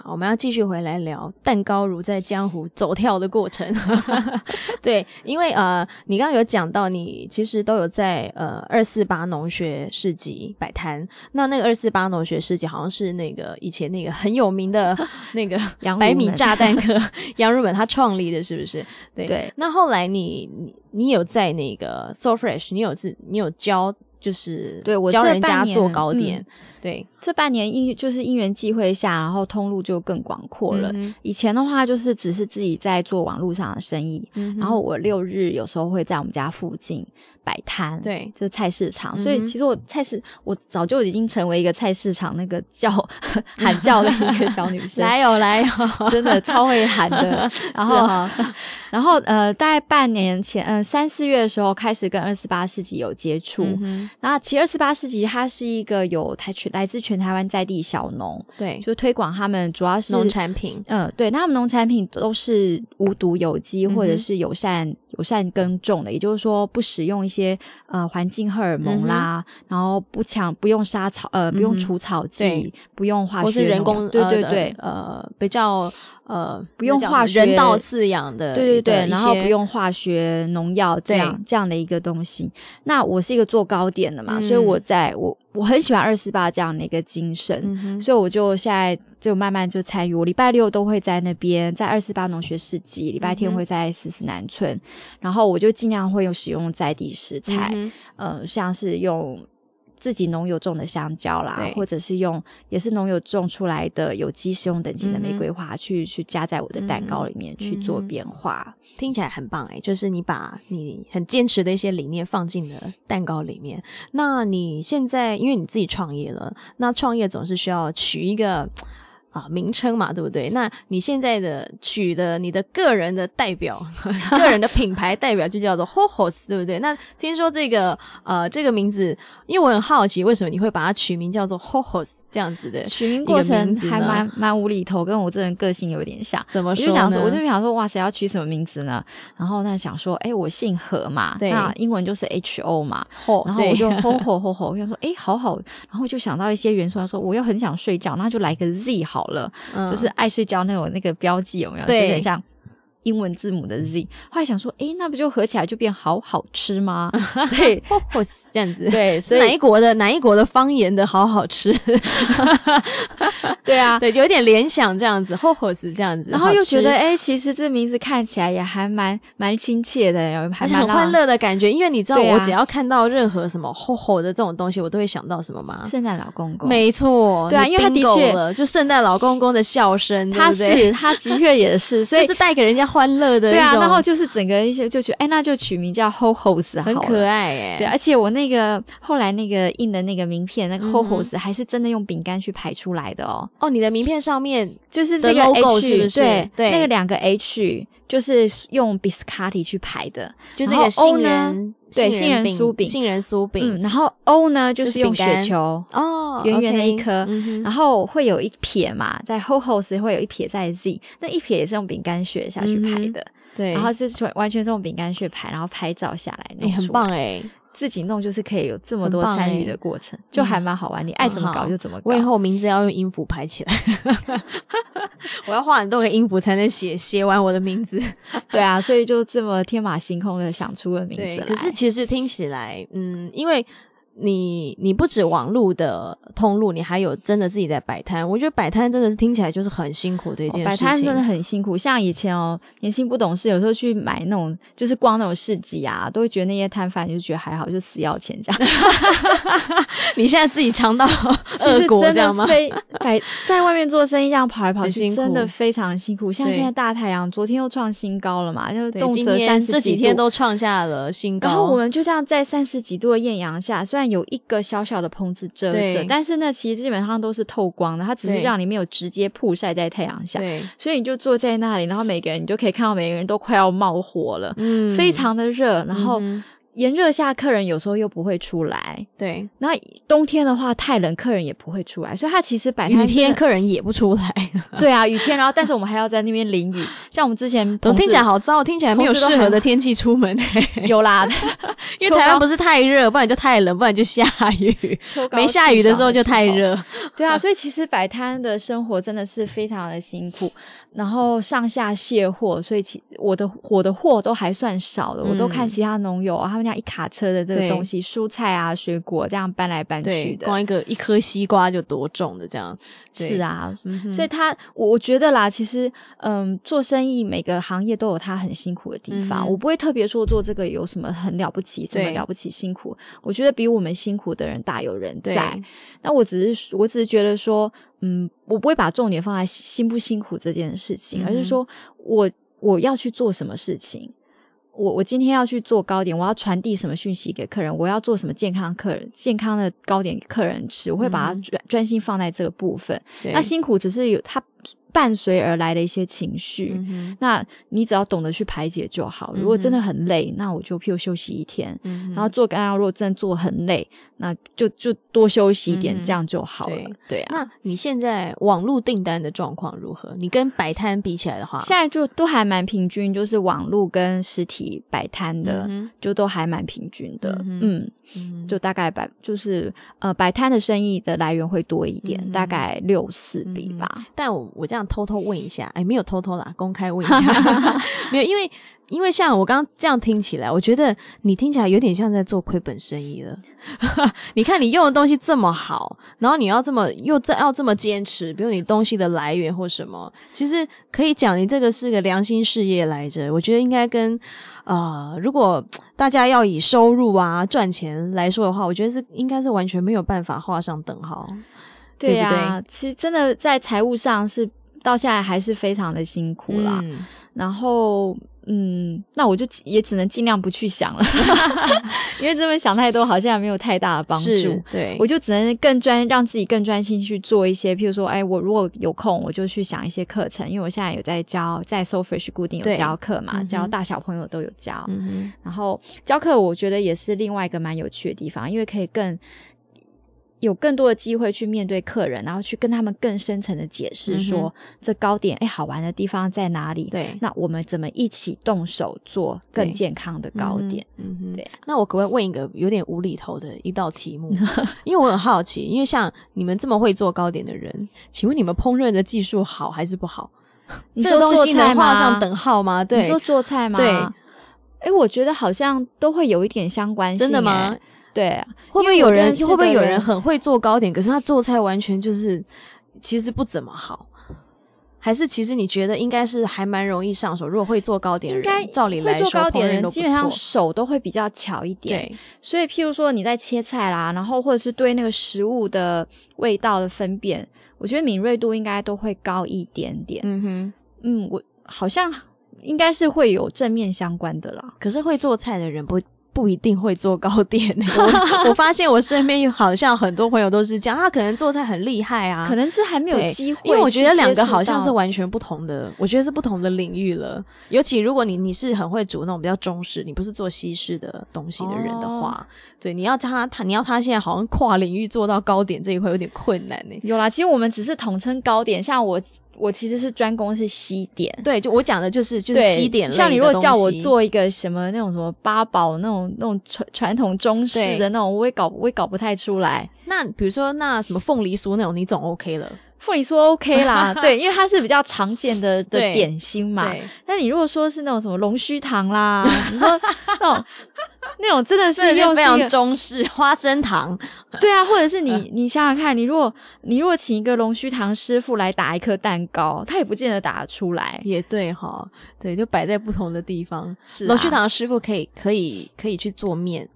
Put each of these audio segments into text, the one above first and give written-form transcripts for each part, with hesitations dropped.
我们要继续回来聊蛋糕如在江湖走跳的过程。对，因为你刚刚有讲到你其实都有在248农学市集摆摊，那个248农学市集好像是那个以前那个很有名的那个百米炸弹客杨如本他创立的，是不是？对。那后来你有在那个 So Fresh 你有教，就是对我教人家做糕点，对， 这半年就是因缘际会下，然后通路就更广阔了。以前的话就是只是自己在做网络上的生意，然后我6日有时候会在我们家附近摆摊， 对， 就是菜市场。所以其实我早就已经成为一个菜市场那个喊叫的一个小女生。 来哦， 真的超会喊的。然后大概半年前3-4月的时候开始跟248市集有接触。然后其实248市集它是一个有来自全台湾在地小农， 对， 就推广他们主要是农产品， 对，那他们农产品都是无毒有机或者是友善耕种的，也就是说不使用一些环境荷尔蒙啦，然后不用杀草不用除草剂，不用化学， 或是人工对比较不用化学人道饲养的， 对，然后不用化学农药这样的一个东西。那我是一个做糕点的嘛，所以我很喜欢248这样的一个精神，所以我就现在就慢慢就参与，我礼拜6都会在那边，在248农学市集，礼拜天会在44南村，然后我就尽量会使用在地食材，像是用自己农友种的香蕉啦，或者是也是农友种出来的有机食用等级的玫瑰花去加在我的蛋糕里面去做变化。 听起来很棒就是你把你很坚持的一些理念放进了蛋糕里面。那你现在因为你自己创业了，那创业总是需要取一个名称嘛，对不对？那你现在取的你的个人的代表个人的品牌代表就叫做 Hojos， 对不对？那听说这个名字，因为我很好奇为什么你会把它取名叫做 Hojos 这样子的取名过程还蛮无厘头，跟我这人个性有点像。 怎么说呢？ 我就想说哇塞，要取什么名字呢？然后那想说我姓何嘛， 对， 那英文就是 HO 嘛，然后我就 Ho， 我想说好，然后就想到一些元素，他说我又很想睡觉，那就来个 Z 好了，就是爱睡觉那个标记有没有？ 对， 就很像英文字母的 Z。后来想说那不就合起来就变好吃吗？所以这样子， 对，所以哪一国的方言的好吃对啊， 对，有点联想这样子，Hojos 这样子， 然后又觉得其实这名字看起来也还蛮亲切的， 而且很欢乐的感觉。因为你知道我只要看到任何什么 Hojo 的这种东西，我都会想到什么吗？ 圣诞老公公。 没错， 对啊，因为他的确就圣诞老公公的笑声， 他的确也是，所以就是带给人家欢乐的一种。 对啊，然后就是整个一些就觉得那就取名叫 Hojos 好了， 很可爱对，而且我后来印的那个名片那个 Hojos 还是真的用饼干去排出来的哦， 你的名片上面就是这个 logo H， 是不是？ 对，那个2个 H 就是用 biscotti 去排的， 就那个杏仁酥饼， 然后 O 呢就是用雪球圆圆的一颗，然后会有一撇嘛，在 Hojos 会有一撇在 Z， 那一撇也是用饼干屑下去排的， 对， 然后就是完全是用饼干屑排，然后拍照下来弄出来， 很棒自己弄就是可以有这么多参与的过程，就还蛮好玩，你爱怎么搞就怎么搞。 我以后名字要用音符排起来我要画很多个音符才能写完我的名字对啊，所以就这么天马行空的想出了名字来。 对，可是其实听起来因为你不止网路的通路，你还有真的自己在摆摊。我觉得摆摊真的是听起来就是很辛苦的一件事情。 摆摊真的很辛苦，像以前年轻不懂事，有时候去买那种就是逛那种市集啊，都会觉得那些摊贩就觉得还好，就死要钱这样你现在自己尝到恶果这样吗？ 在外面做生意这样跑来跑去真的非常辛苦。像现在大太阳昨天又创新高了嘛，就动辄30几度， 这几天都创下了新高。 然后我们就这样在30几度的艳阳下，虽然有一个小小的棚子遮着，但是呢其实基本上都是透光的，它只是让你没有直接曝晒在太阳下，所以你就坐在那里，然后每个人你就可以看到每个人都快要冒火了，非常的热，然后炎热下客人有时候又不会出来， 对， 那冬天的话太冷客人也不会出来，所以它其实摆摊雨天客人也不出来对啊，雨天，然后但是我们还要在那边淋雨，像我们之前怎么听起来好糟，听起来没有适合的天气出门有啦因为台湾不是太热，不然就太冷，不然就下雨没下雨的时候就太热对啊，所以其实摆摊的生活真的是非常的辛苦，然后上下卸货，所以我的货都还算少的，我都看其他农友他们家一卡车的这个东西，蔬菜啊水果这样搬来搬去的， 光一颗西瓜就多重的这样。 是啊，所以我觉得啦，其实做生意每个行业都有它很辛苦的地方，我不会特别说做这个有什么很了不起，什么了不起辛苦，我觉得比我们辛苦的人大有人在。那我只是觉得说我不会把重点放在辛不辛苦这件事情，而是说我要去做什么事情，我今天要去做糕点，我要传递什么讯息给客人，我要做什么健康的糕点给客人吃，我会把它专心放在这个部分。那辛苦只是有它伴随而来的一些情绪，那你只要懂得去排解就好。如果真的很累，那我就譬如休息一天，然后做干扰，如果真的做很累，那就多休息一点，这样就好了。对啊。 那你现在网络订单的状况如何？你跟摆摊比起来的话， 现在就都还蛮平均，就是网络跟实体摆摊的，就都还蛮平均的。就大概就是摆摊的生意的来源会多一点，大概6-4比吧。 但我这样偷偷问一下，没有偷偷啦，公开问一下没有，因为像我刚刚这样听起来，我觉得你听起来有点像在做亏本生意了你看你用的东西这么好，然后你要要这么坚持，比如你东西的来源或什么，其实可以讲你这个是个良心事业来着。我觉得应该跟如果大家要以收入啊赚钱来说的话，我觉得应该是完全没有办法画上等号。 对啊， 对不对？ 其实真的在财务上是到现在还是非常的辛苦啦。然后那我就也只能尽量不去想了因为这么想太多好像没有太大的帮助。 对， 我就只能让自己更专心去做一些，譬如说我如果有空我就去想一些课程，因为我现在有在SoFresh 固定有教课嘛，教大小朋友都有教。然后教课我觉得也是另外一个蛮有趣的地方，因为可以有更多的机会去面对客人，然后去跟他们更深层的解释说这糕点好玩的地方在哪里， 对， 那我们怎么一起动手做更健康的糕点。对。 那我可不可以问一个有点无厘头的一道题目因为我很好奇，因为像你们这么会做糕点的人，请问你们烹饪的技术好还是不好？ 你说做菜吗？ 能画上等号吗？对， 你说做菜吗？对。我觉得好像都会有一点相关性。 真的吗？ 对， 会不会有人很会做糕点，可是他做菜完全就是其实不怎么好？还是其实你觉得应该是还蛮容易上手？如果会做糕点的人，应该照理来说， 会做糕点的人基本上手都会比较巧一点。对，所以譬如说你在切菜啦，然后或者是对那个食物的味道的分辨，我觉得敏锐度应该都会高一点点。我好像应该是会有正面相关的啦。 可是会做菜的人不一定会做糕点我发现我身边好像很多朋友都是这样，他可能做菜很厉害啊， 可能是还没有机会， 因为我觉得两个好像是完全不同的，我觉得是不同的领域了。尤其如果你是很会煮那种比较中式，你不是做西式的东西的人的话，对，你要他现在好像跨领域做到糕点这一块有点困难呢。 有啦，其实我们只是统称糕点，像我其实是专攻是西点。 对，就我讲的就是西点类的东西。 像你如果叫我做一个什么那种什么八宝那种传统中式的那种，我也搞不太出来。 那比如说那什么凤梨酥那种，你总 OK 了。 凤梨酥 OK 啦对，因为它是比较常见的点心嘛。但你如果说是那种什么龙须糖啦你说那种真的是非常中式花生糖对啊，或者是你想想看，你如果请一个龙须糖师傅来打一颗蛋糕，他也不见得打得出来。 也对齁，对，就摆在不同的地方。是龙须糖师傅可以去做面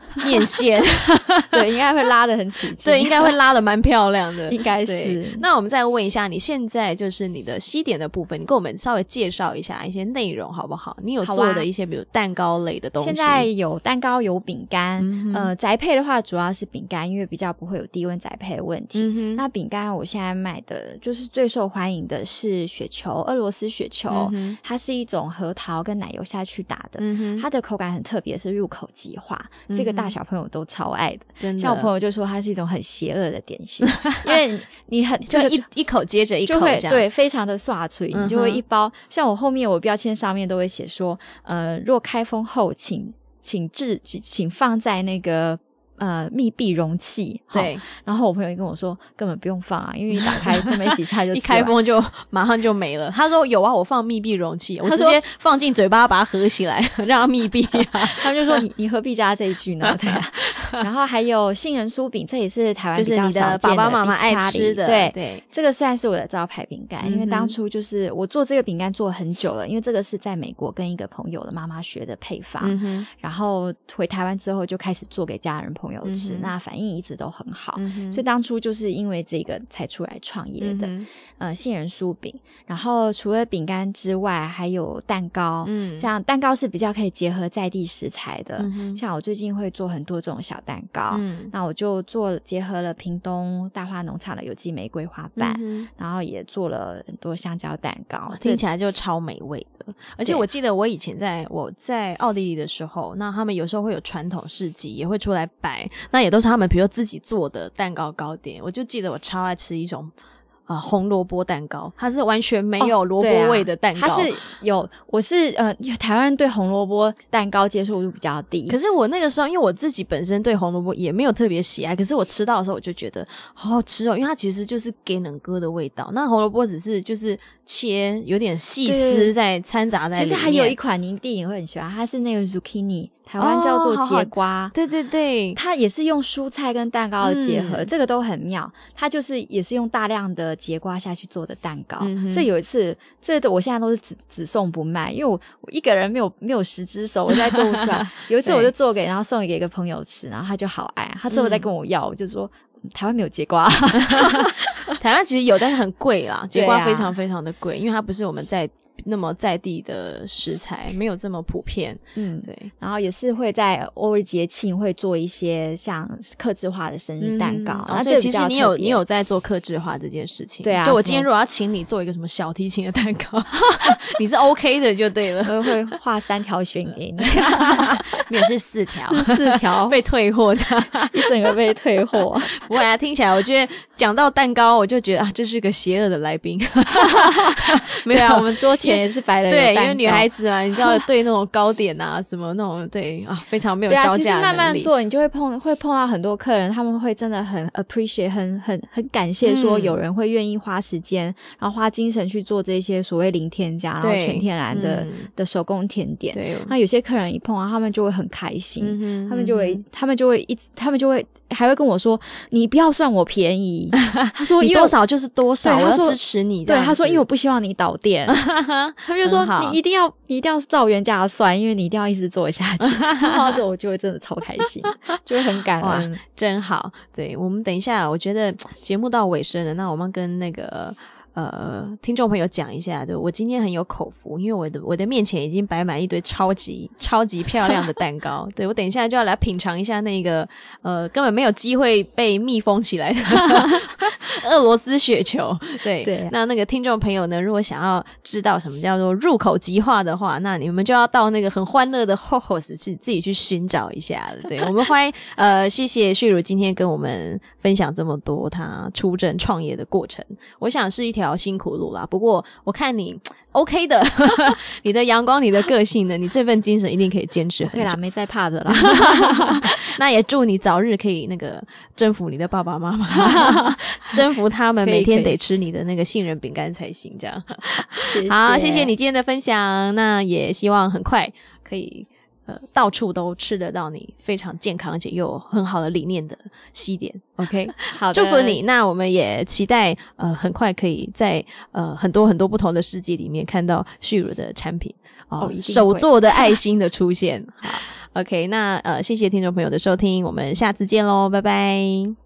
面线对，应该会拉得很起劲， 对，应该会拉得蛮漂亮的应该是。 那我们再问一下，你现在就是你的西点的部分，你跟我们稍微介绍一下一些内容好不好？你有做的一些比如蛋糕类的东西。 现在有蛋糕有饼干，宅配的话主要是饼干，因为比较不会有低温宅配的问题。那饼干我现在卖的就是最受欢迎的是雪球，俄罗斯雪球，它是一种核桃跟奶油下去打的，它的口感很特别，是入口即化，这个大小朋友都超爱的。 真的， 像我朋友就说它是一种很邪恶的点心，因为你很就一口接着一口就会这样， 对，非常的刷脆，你就会一包。像我后面我标签上面都会写说，若开封后请放在那个密闭容器。 对， 然后我朋友也跟我说根本不用放啊，因为一打开这么一起下就一开封就马上就没了。他说有啊，我放密闭容器，我直接放进嘴巴把它合起来让它密闭啊。 他们就说你何必加这一句呢？对啊。然后还有杏仁酥饼，这也是台湾比较少见的， 就是你的爸爸妈妈爱吃的。 对，这个算是我的招牌饼干，因为当初就是我做这个饼干做很久了，因为这个是在美国跟一个朋友的妈妈学的配方，然后回台湾之后就开始做给家人朋友吃，那反应一直都很好，所以当初就是因为这个才出来创业的。杏仁酥饼，然后除了饼干之外还有蛋糕，像蛋糕是比较可以结合在地食材的，像我最近会做很多这种小蛋糕，那我就结合了屏东大花农场的有机玫瑰花瓣，然后也做了很多香蕉蛋糕， 听起来就超美味的。而且我记得我以前我在奥地利的时候，那他们有时候会有传统市集也会出来摆，那也都是他们比如自己做的蛋糕糕点。我就记得我超爱吃一种红萝卜蛋糕，它是完全没有萝卜味的蛋糕。 它是我是台湾人对红萝卜蛋糕接受度比较低， 可是我那个时候因为我自己本身对红萝卜也没有特别喜爱，可是我吃到的时候我就觉得好好吃哦，因为它其实就是给冷哥的味道，那红萝卜只是就是切有点细丝在掺杂在里面。 其实还有一款你一定也会很喜欢，它是那个 zucchini， 台湾叫做节瓜， 对对对， 它也是用蔬菜跟蛋糕的结合，这个都很妙。它就是也是用大量的节瓜下去做的蛋糕。这有一次，我现在都是只送不卖，因为我一个人没有10只手，我再做不出来。有一次我就做然后送给一个朋友吃，然后他就好爱，他之后再跟我要，我就说台湾没有节瓜。 台湾其实有，但是很贵啦，节瓜非常非常的贵，因为它不是我们那么在地的食材，没有这么普遍。对。 然后也是会在偶尔节庆会做一些像客制化的生日蛋糕， 所以其实你有在做客制化这件事情。 对啊， 就我今天如果要请你做一个什么小提琴的蛋糕，你是 OK 的就对了。 我会画3条弦给你。 没有，是4条 ，4条被退货这样， 一整个被退货。 不会啊，听起来我觉得讲到蛋糕，我就觉得这是个邪恶的来宾。 没有，我们桌前也是摆了对，因为女孩子嘛，你知道对那种糕点啊什么那种非常没有招架的能力。 其实慢慢做，你就会碰到很多客人，他们会真的很 appreciate， 很感谢说有人会愿意花时间，然后花精神去做这些所谓零添加，然后全天然的手工甜点。对，那有些客人一碰到，他们就会很开心，他们就会还会跟我说：“你不要算我便宜。”他说：“ 你多少就是多少，我要支持你。” 对，他说：“因为我不希望你倒店。”他们就说：“你一定要照原价算，因为你一定要一直做下去。”然后这我就会真的超开心，就会很感恩， 真好。对，我们等一下，我觉得节目到尾声了，那我们跟那个听众朋友讲一下，对，我今天很有口福，因为我的面前已经摆满一堆超级漂亮的蛋糕。对，我等一下就要来品尝一下那个根本没有机会被密封起来的俄罗斯雪球。对，那个听众朋友呢，如果想要知道什么叫做入口即化的话，那你们就要到那个很欢乐的 Hogos 去自己去寻找一下了。对，我们欢迎谢谢旭如今天跟我们分享这么多他出证创业的过程，我想是一条辛苦路啦，不过我看你 OK 的你的阳光，你的个性呢，你这份精神一定可以坚持很久。 对啦，没在怕的啦。 那也祝你早日可以征服你的爸爸妈妈，征服他们每天得吃你的那个杏仁饼干才行，这样。 谢谢。 好，谢谢你今天的分享，那也希望很快可以到处都吃得到你非常健康而且又有很好的理念的西点。 OK， 好的，祝福你。那我们也期待很快可以在很多很多不同的世界里面看到旭如的产品手做的爱心的出现。 OK， 那谢谢听众朋友的收听，我们下次见咯，拜拜。